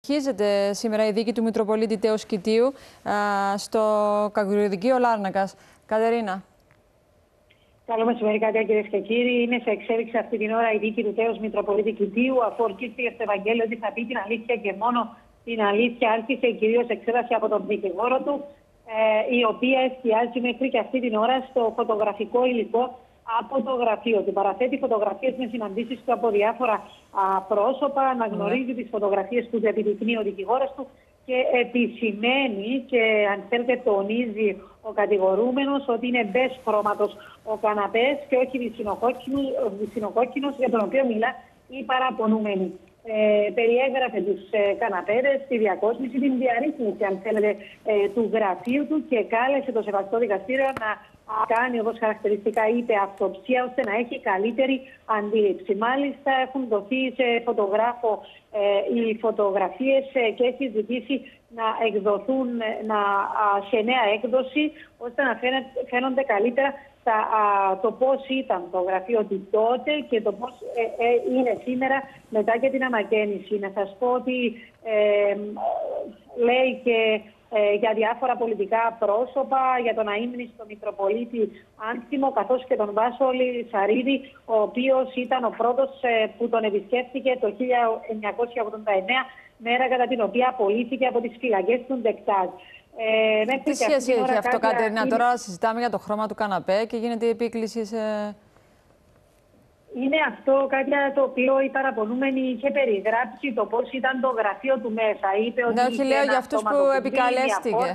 Συνεχίζεται σήμερα η δίκη του Μητροπολίτη Τέος Κιτίου στο Κακουριοδικείο Λάρνακας. Κατερίνα. Καλό μεσημέρι, κυρίες και κύριοι. Είναι σε εξέλιξη αυτή την ώρα η δίκη του Τέος Μητροπολίτη Κιτίου, αφού ορκίστηκε στο Ευαγγέλιο ότι θα πει την αλήθεια και μόνο την αλήθεια. Άρχισε κυρίως εξέταση από τον δικηγόρο του, η οποία εστιάζει μέχρι και αυτή την ώρα στο φωτογραφικό υλικό από το γραφείο του. Παραθέτει φωτογραφίες με συναντήσεις του από διάφορα πρόσωπα, αναγνωρίζει τις φωτογραφίες που επιδεικνύει ο δικηγόρος του και επισημαίνει και αν θέλετε τονίζει ο κατηγορούμενος ότι είναι μπες χρώματος ο καναπές και όχι βυσσινοκόκκινος για τον οποίο μιλά η παραπονούμενη. Περιέγραφε τους καναπέδες, τη διακόσμηση, την διαρρύθμιση αν θέλετε του γραφείου του και κάλεσε το σεβαστό δικαστήριο να κάνει, όπως χαρακτηριστικά είπε, αυτοψία ώστε να έχει καλύτερη αντίληψη. Μάλιστα έχουν δοθεί σε φωτογράφο οι φωτογραφίες και έχει ζητήσει να εκδοθούν σε νέα έκδοση ώστε να φαίνονται καλύτερα το πώς ήταν το γραφείο του τότε και το πώς είναι σήμερα μετά και την ανακαίνιση. Να σας πω ότι λέει και για διάφορα πολιτικά πρόσωπα, για τον αείμνηστο Μητροπολίτη Άνθιμο, καθώς και τον Βάσο Λισαρίδη, ο οποίος ήταν ο πρώτος που τον επισκέφθηκε το 1989, μέρα κατά την οποία απολύθηκε από τις φυλακές του Ντεκτάζ. Τι σχέση έχει αυτό, Κατερίνα? Τώρα συζητάμε για το χρώμα του καναπέ και γίνεται η επίκληση σε... Είναι αυτό κάτι το οποίο η παραπονούμενη είχε περιγράψει το πώς ήταν το γραφείο του μέσα. Είπε ότι όχι, λέω για αυτούς που επικαλέστηκε.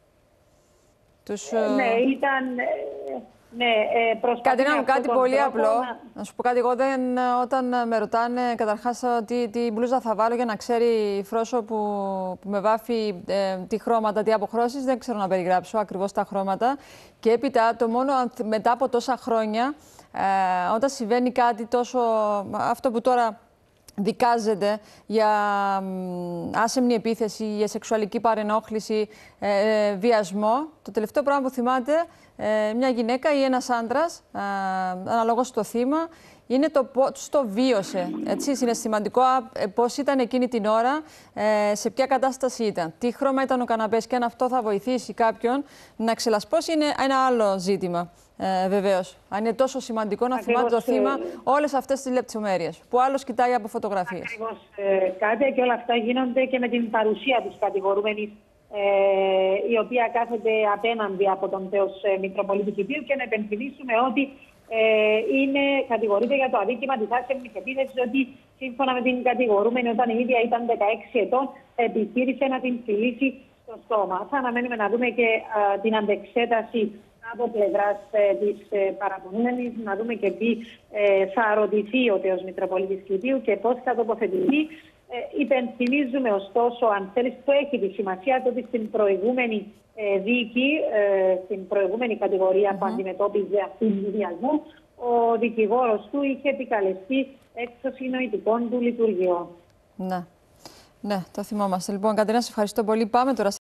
Ναι, ήταν... Κατερίνα, κάτι πολύ απλό. Να σου πω κάτι, εγώ όταν με ρωτάνε καταρχάς τι μπλούζα θα βάλω για να ξέρει η Φρόσο που με βάφει τι χρώματα, τι αποχρώσεις, δεν ξέρω να περιγράψω ακριβώς τα χρώματα. Και έπειτα το μόνο μετά από τόσα χρόνια, όταν συμβαίνει κάτι τόσο, αυτό που τώρα δικάζεται για άσεμνη επίθεση, για σεξουαλική παρενόχληση, βιασμό. Το τελευταίο πράγμα που θυμάται μια γυναίκα ή ένας άντρας, αναλόγως στο θύμα, είναι το πώς το βίωσε. Έτσι, συναισθηματικό, πώς ήταν εκείνη την ώρα, σε ποια κατάσταση ήταν, τι χρώμα ήταν ο καναπές και αν αυτό θα βοηθήσει κάποιον να ξελασπώσει είναι ένα άλλο ζήτημα. Βεβαίως. Αν είναι τόσο σημαντικό να θυμάται το θύμα όλες αυτές τις λεπτομέρειες που άλλος κοιτάει από φωτογραφίες. Ακριβώς. Κάτι και όλα αυτά γίνονται και με την παρουσία της κατηγορούμενης, η οποία κάθεται απέναντι από τον Τέος Μητροπολίτη Κιτίου, και να επενθυμίσουμε ότι κατηγορείται για το αδίκημα της άσεμνης επίθεσης, ότι σύμφωνα με την κατηγορούμενη, όταν η ίδια ήταν 16 ετών, επιχείρησε να την φιλήσει στο στόμα. Θα αναμένουμε να δούμε και την αντεξέταση από πλευράς της παραπονούμενης, να δούμε και τι θα ρωτηθεί ο Τέος Μητροπολίτης Κιτίου και πώς θα τοποθετηθεί. Υπενθυμίζουμε ωστόσο, αν θέλεις, που έχει τη σημασία το ότι στην προηγούμενη δίκη, στην προηγούμενη κατηγορία που αντιμετώπιζε αυτή τη βιασμού, ο δικηγόρος του είχε επικαλεστεί έκδοση νοητικών του λειτουργιών. Ναι, το θυμόμαστε. Λοιπόν, Κατερίνα, σε ευχαριστώ πολύ. Πάμε τώρα